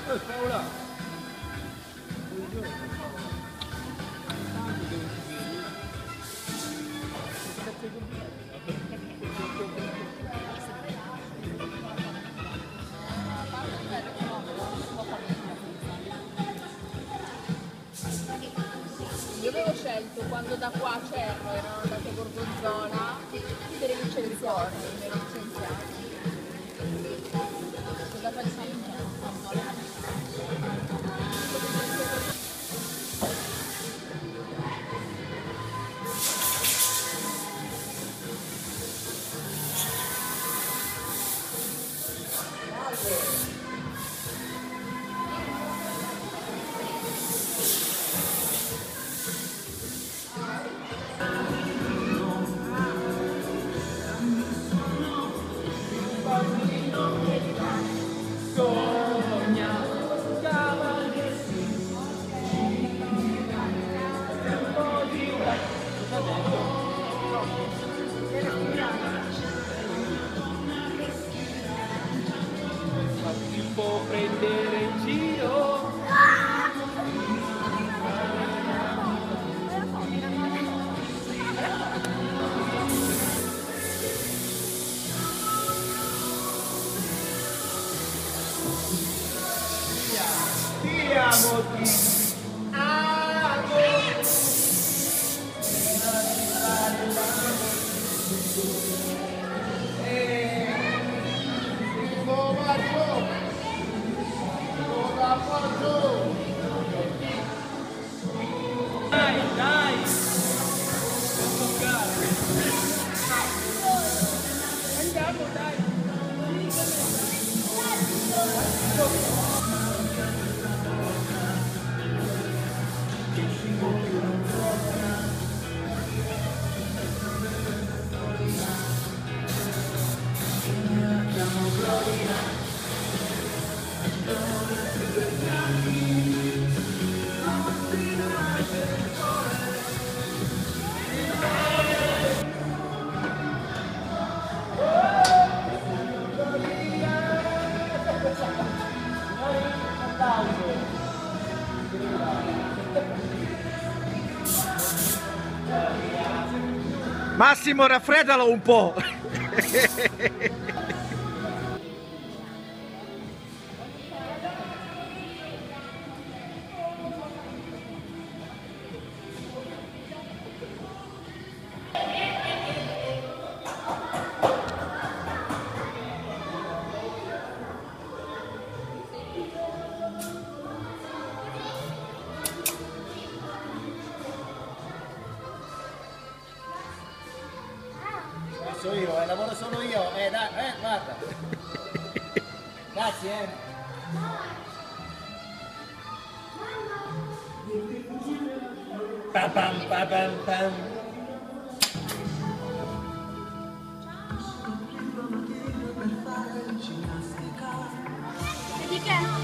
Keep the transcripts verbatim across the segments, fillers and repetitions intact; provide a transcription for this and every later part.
Paola! Io avevo scelto quando da qua a Cerro erano andate a Gorgonzola per i licenziati, per i licenziati. Cosa facciamo? Ti può prendere in giro. Ti amo, ti amo. E come faccio? Cosa faccio? Dai, dai! Non toccare! Andiamo, dai! Massimo, raffreddalo un po'! Sono io, eh, lavoro solo io, eh dai, eh guarda. Grazie, eh. Pam pam pam pam pam. Di che?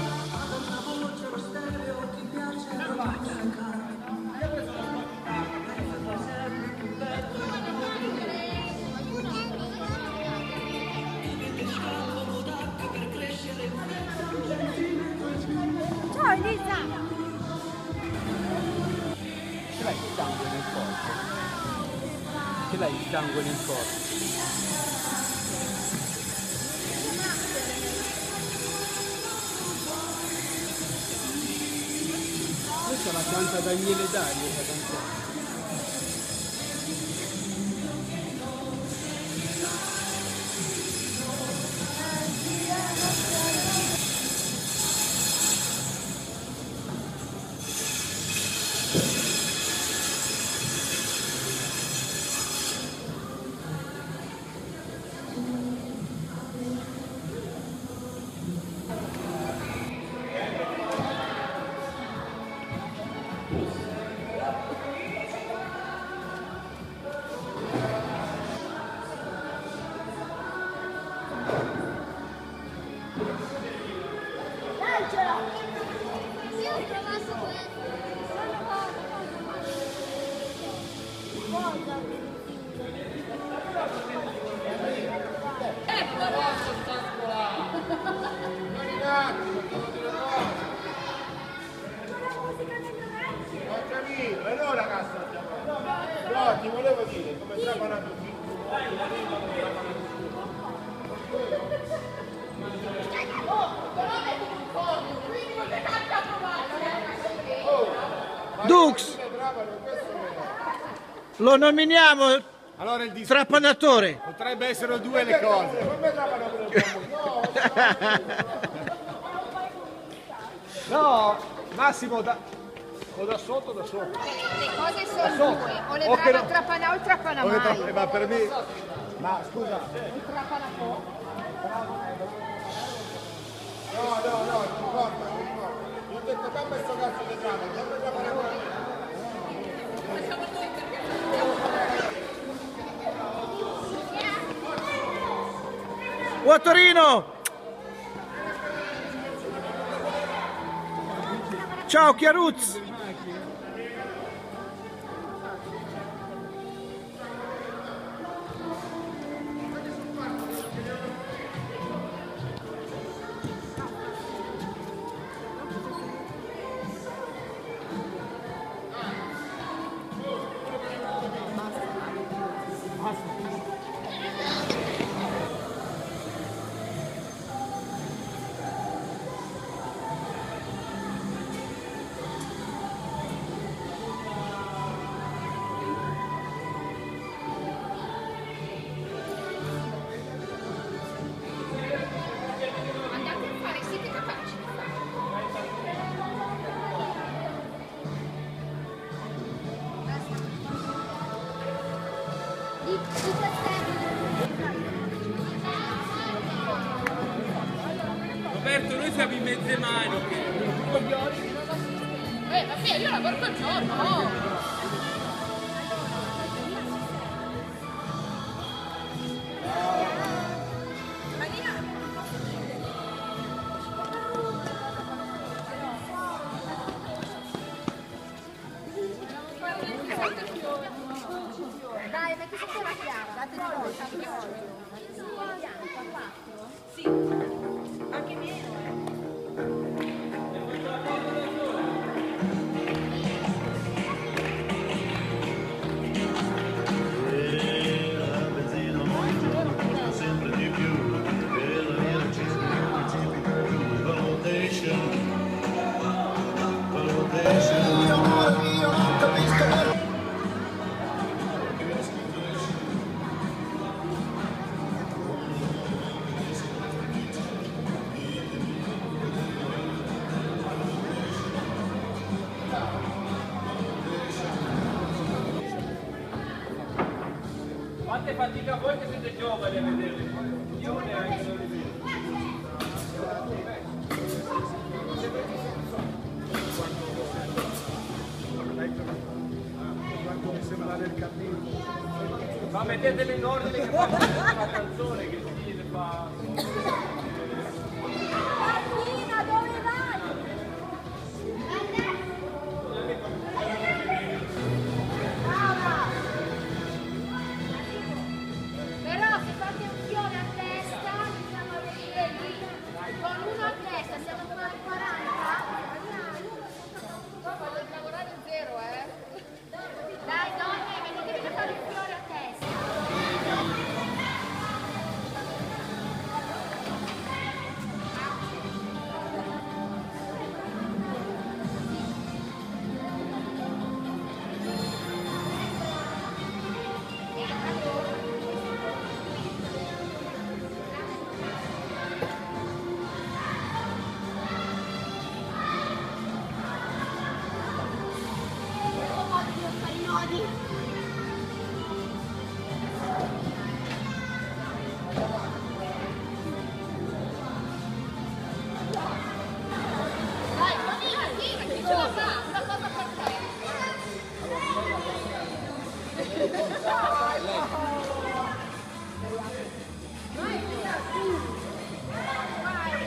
Ciao Elisa! Ce l'hai il sangue nel corpo? Ce l'hai il sangue nel corpo? Questa la canta Daniele Dario, la canzone. Eccolo! Non in attimo, te lo dirò. Dux, lo nominiamo Allora il dis- trapanatore. potrebbe essere due le cose. No, Massimo da, o da sotto o da sopra. Le cose sono sotto. due, o le O che brava no- trapana o trapana O che tra- mai. eh, ma per me. Ma scusa. O trapana po'. No, no, no, non importa, non importa. Io ho detto che questo cazzo di trama, sempre trama. Oh, Torino! Ciao Chiaruz! Andate a fare, siete capaci di fare. Di, di Roberto, noi siamo in mezze mani. Eh, vabbè, io lavoro col giorno, no? Dai, metti sotto la chiave, date di volta, di volta. Sì, anche meno, eh. sempre di più per la mia ricerca tipica validation validation Fate fatica voi che siete giovani a vederli. Io neanche non li vedo. Quanto mi sembra del cammino. Ma mettetele in ordine che fa una canzone che si fa. Martina, dove vai? Brava! Però se fate un fiore a testa, iniziamo a venire lì. Con uno a testa, siamo ancora al quaranta? Poi voglio lavorare in zero, eh? Dai donne, venite che fare un fiore a testa. Dai, Martina, tira, chi ce la fa? Una cosa per te. Vai, via, su. Vai.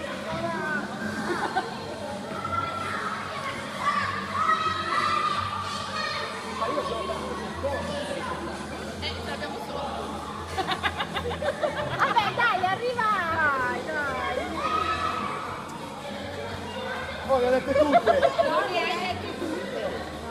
Eh, ce l'abbiamo solo. Vabbè, dai, arriva. Dai, dai. Oh, le ho dette tutte! Non le hai dette tutte.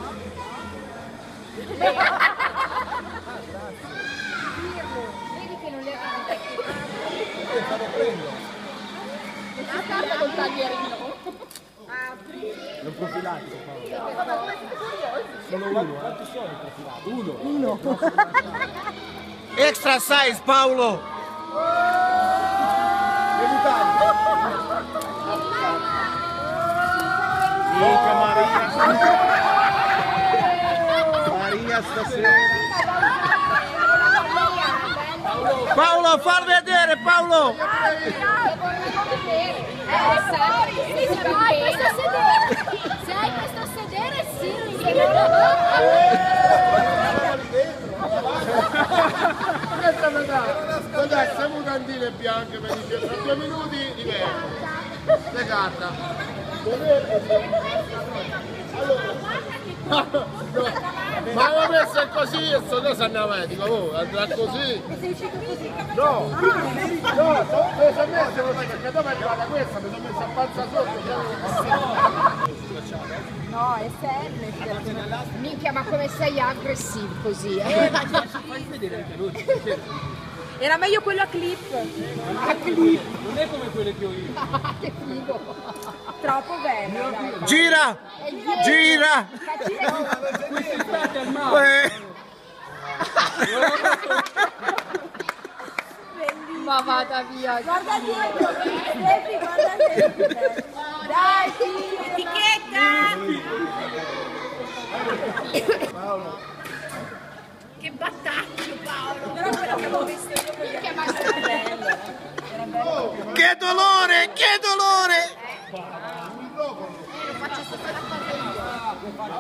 Vedi che non le avevi dette tutte. Io vado a prendere. Ah, guarda col taglierino. Ah, un profilatico, Paolo. Sono uno, quanti sono i profilati? Uno. Uno. Extra size Paolo. Mica Maria. Maria stasera. Paolo, far vedere Paolo. Se hai questo sedere, se hai questo sedere, sì. Guarda, se mutandine bianche mi dice tra due minuti diverso. Le carta. Allora. Ma la messa è così e sto cosa andava medico, oh, andrà così. No, no, sono preso a me perché dopo è arrivata questa, mi sono messa a panza sotto. No, è serio. Minchia, ma come sei aggressivo così? Eh, ma fai vedere anche lui. Era meglio quello a clip. A clip. Non è come quelle che ho io. Che figo. Troppo bello, dai. Gira. Gira. Questi fatti al mare. Eh. Ma vada via. Guarda dietro, Stefi, guarda dietro. Dai, etichetta! Che battacchio, Paolo! Però quello che avevo visto io con gli altri bello. Che dolore, che dolore. Lo faccio stasera a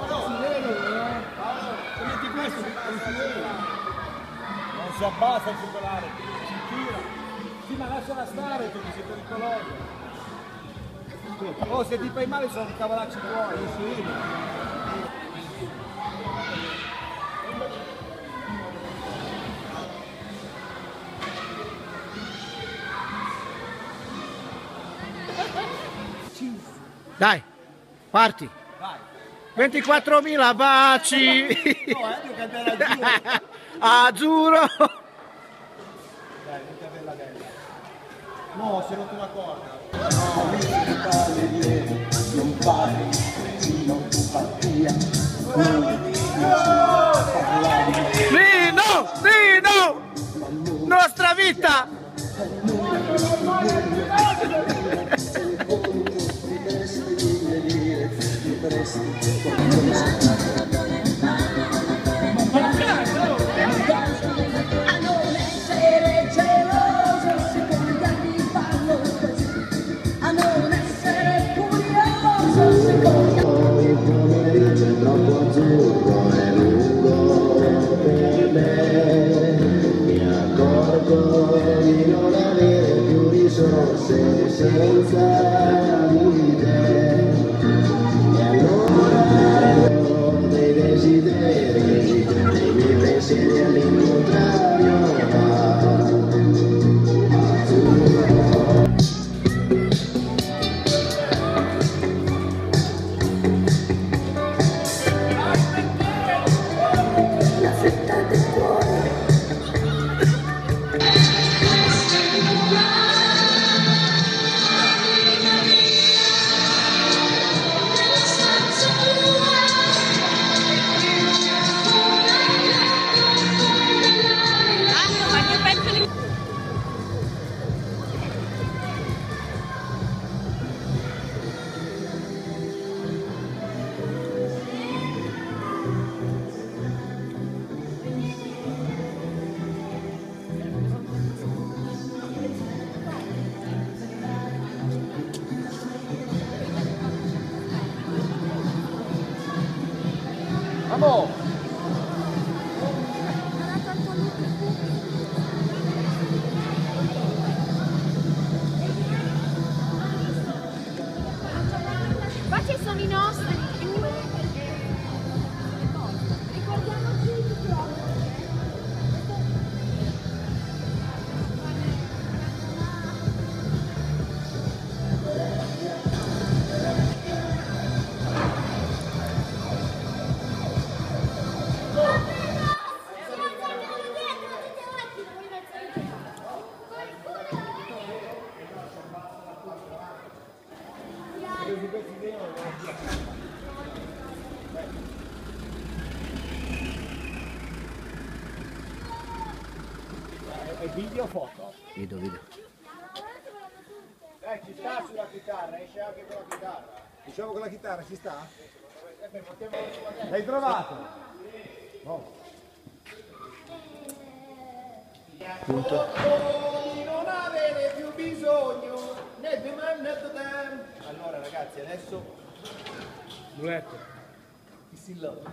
Metti questo, non si abbassa il circolare, si tira. Sì, ma lasciala stare perché sei pericoloso. Oh, se ti fai male sono cavolacci tuoi, non si vede. Dai, parti. Vai. ventiquattromila baci. No, eh, devo cantare azzurro. Azzurro. Dai, non capella bella. No, si è rotto una corda. Nino, Nino, nostra vita. Di non avere più risorse senza di te, e allora ho dei desideri, dei miei pensieri all'incontrario. La fetta del cuore. Vamos! Qua ci sono i nostri. Ricordiamoci di Questi È video o foto? Video, video. Eh, ci sta sulla chitarra, esce anche con la chitarra. Diciamo con la chitarra, ci sta? L'hai trovato? No. Punto. Non avere più bisogno né di me né di te. Allora ragazzi, adesso Muletto. chi si love.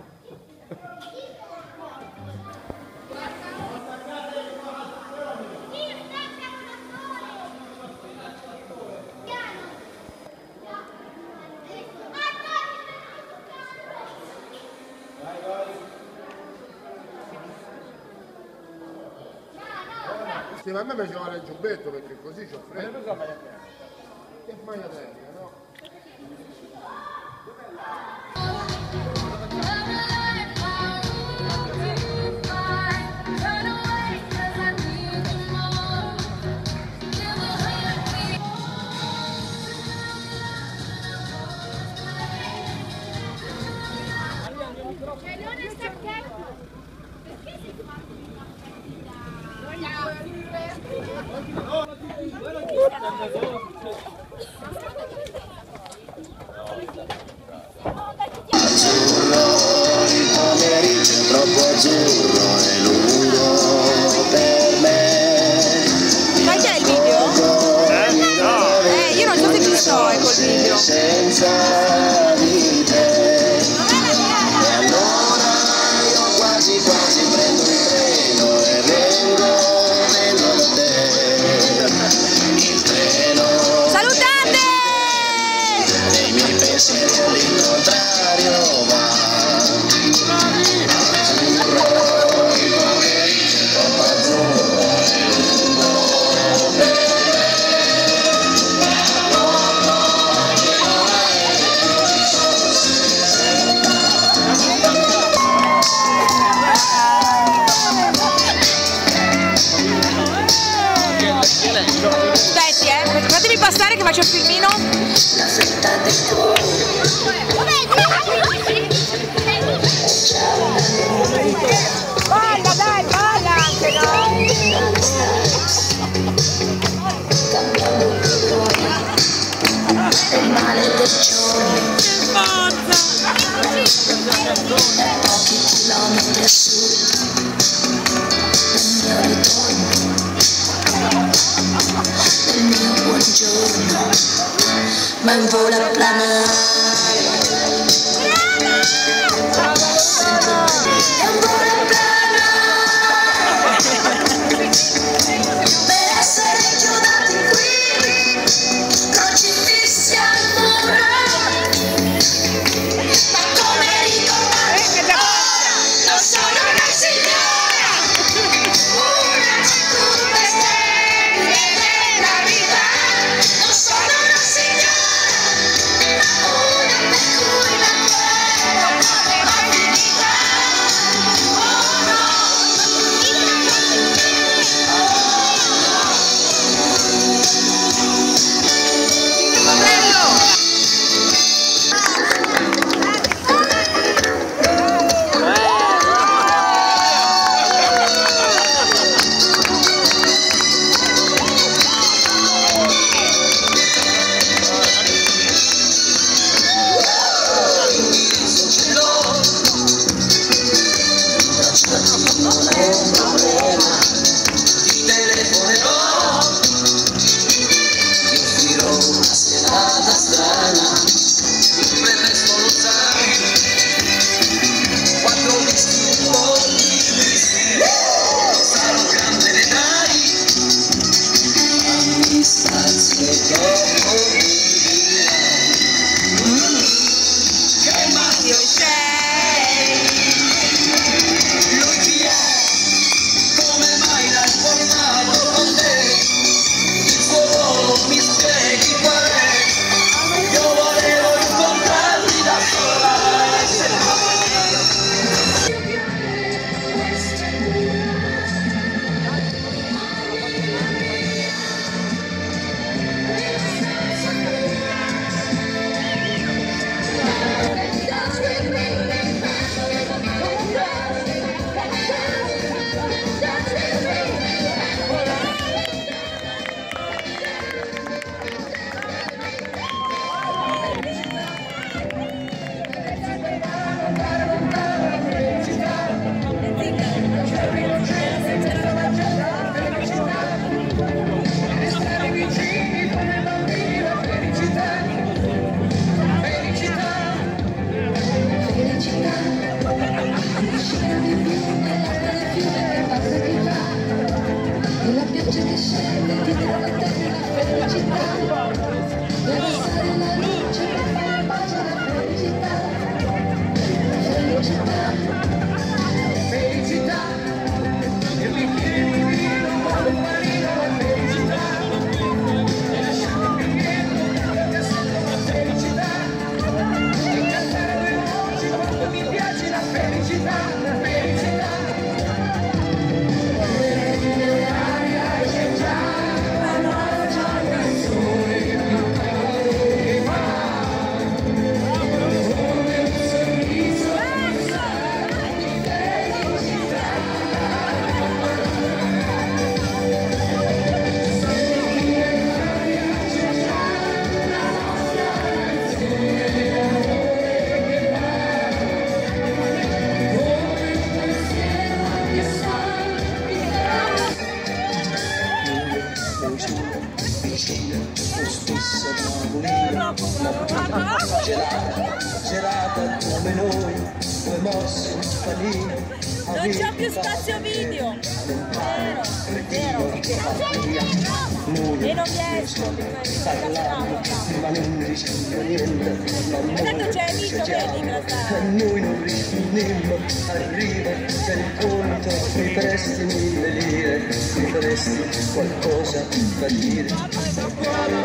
Sì, ma a me mi ci vuole il giubbetto perché così c'ho freddo. Ma maglia tecnica? Che maglia tecnica, no? Leone Stacchetto, perché si fa? Azzurro, il pomeriggio è troppo azzurro e lungo per me. Sai che è il video? Eh? No. Eh, io non so se ci sto, ecco il video. Senza di te. E allora io quasi quasi prendo il treno e vengo, vengo da te. Il treno Salutate! dei miei pensieri all'incontrario va. Azzurro, il pomeriggio è troppo azzurro e lungo per Aspetti, eh, fatemi passare che faccio il filmino. la fretta del cuore. Balla, dai, balla anche, no? Cambiando colore e il male del giorno. Pochi chilometri a sud del mio ritorno, del mio buongiorno, ma in volo a planare. È un volo a planare per essere chiudati qui, crocifissi al muro. Ma come ricordare ora, non sono una signora, una cinque stelle della vita, non sono una signora, gelata, gelata come noi, due mosse, panini. Non c'è più spazio video! Vero, vero! E non riesco, perché sono incazzato. Ma non rispondo niente, E tanto c'è Vito, vedi, in realtà. noi non rispondiamo, arriva, c'è il conto, mi presti mille lire, mi presti qualcosa da dire.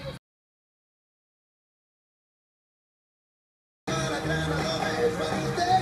Grana, grana,